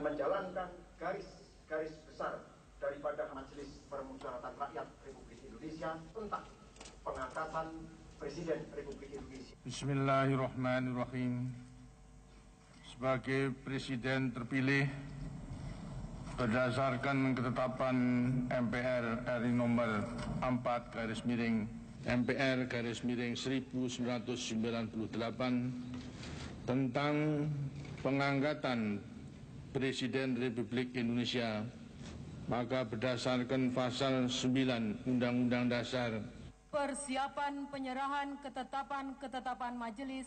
dan menjalankan garis-garis besar daripada Majelis Permusyawaratan Rakyat Republik Indonesia tentang pengangkatan Presiden Republik Indonesia. Bismillahirrahmanirrahim. Sebagai Presiden terpilih berdasarkan ketetapan MPR RI nomor 4/MPR/1998 tentang pengangkatan Presiden Republik Indonesia, maka berdasarkan pasal 9 Undang-Undang Dasar, persiapan penyerahan ketetapan majelis.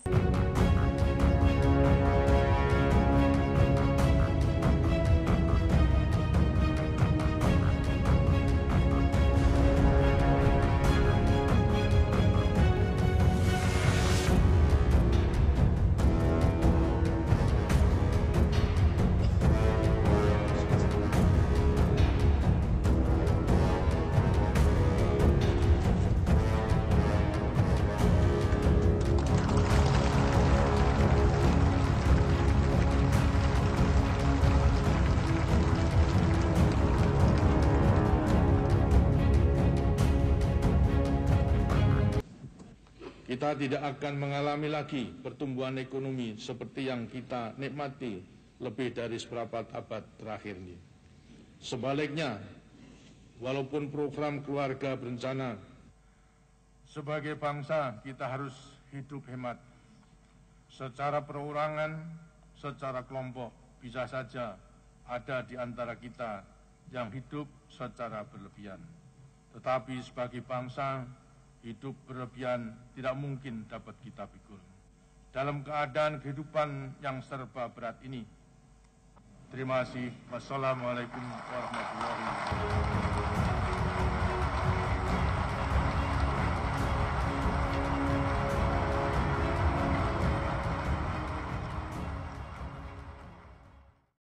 kita tidak akan mengalami lagi pertumbuhan ekonomi seperti yang kita nikmati lebih dari seperempat abad terakhir ini. Sebaliknya, walaupun program keluarga berencana, sebagai bangsa kita harus hidup hemat. Secara perorangan, secara kelompok, bisa saja ada di antara kita yang hidup secara berlebihan. Tetapi sebagai bangsa, hidup berlebihan tidak mungkin dapat kita pikul. Dalam keadaan kehidupan yang serba berat ini, terima kasih. Wassalamualaikum warahmatullahi wabarakatuh.